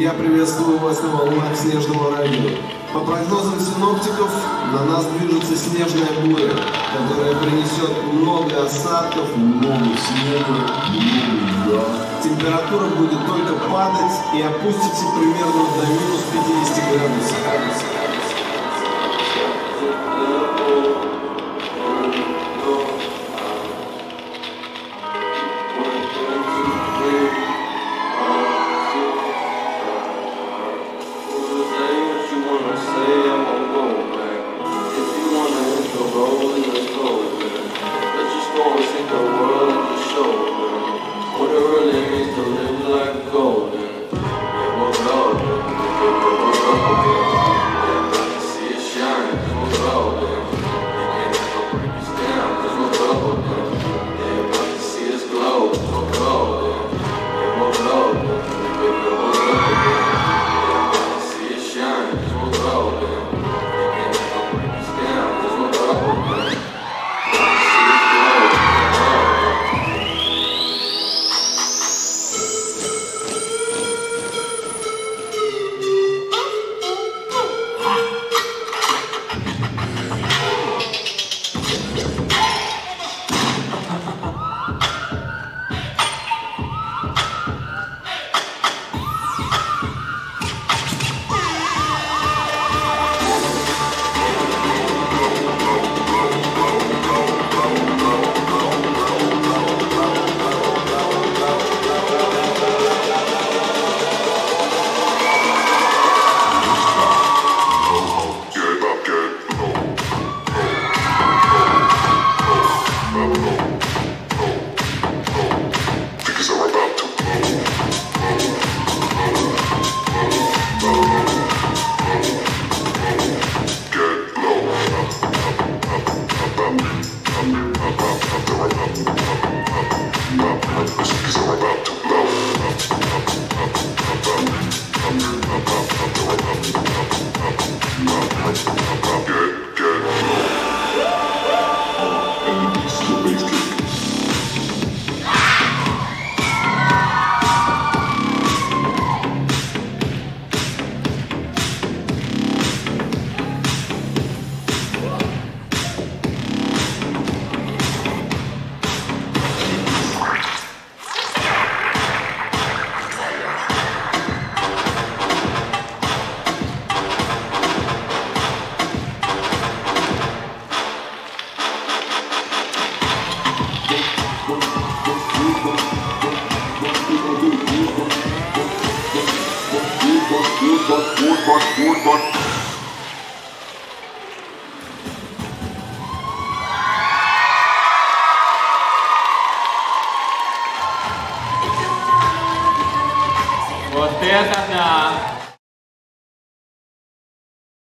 Я приветствую вас на волнах снежного радио. По прогнозам синоптиков, на нас движется снежная буря, которая принесет много осадков, много снега, много льда. Температура будет только падать и опустится примерно до минус 50 градусов. Вот это да!